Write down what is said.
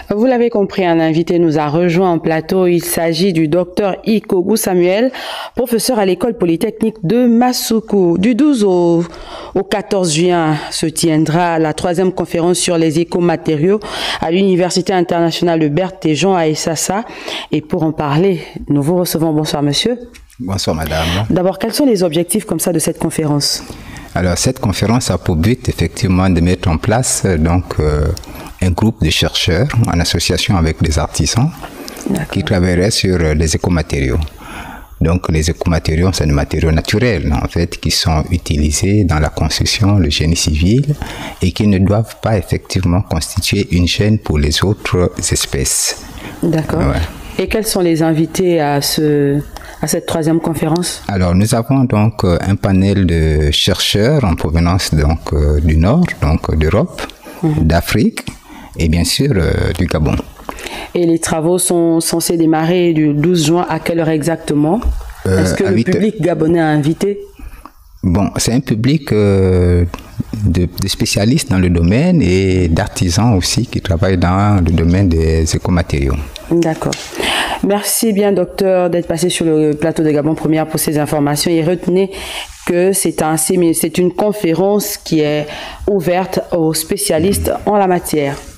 Vous l'avez compris, un invité nous a rejoint en plateau. Il s'agit du docteur Ikogu Samuel, professeur à l'école polytechnique de Masuku. Du 12 au 14 juin se tiendra la 3e conférence sur les écomatériaux à l'Université internationale de Berthéjon à Essassa. Et pour en parler, nous vous recevons. Bonsoir monsieur. Bonsoir madame. D'abord, quels sont les objectifs comme ça de cette conférence? Alors cette conférence a pour but effectivement de mettre en place un groupe de chercheurs en association avec des artisans qui travailleraient sur les écomatériaux. Donc les écomatériaux, c'est des matériaux naturels en fait qui sont utilisés dans la construction, le génie civil et qui ne doivent pas effectivement constituer une gêne pour les autres espèces. D'accord. Ouais. Et quels sont les invités à cette 3e conférence? Alors nous avons donc un panel de chercheurs en provenance donc du Nord, donc d'Europe, d'Afrique et bien sûr du Gabon. Et les travaux sont censés démarrer du 12 juin à quelle heure exactement? Est-ce que le public gabonais a invité? Bon, c'est un public de spécialistes dans le domaine et d'artisans aussi qui travaillent dans le domaine des écomatériaux. D'accord. Merci bien, docteur, d'être passé sur le plateau de Gabon Première pour ces informations. Et retenez que c'est une conférence qui est ouverte aux spécialistes en la matière.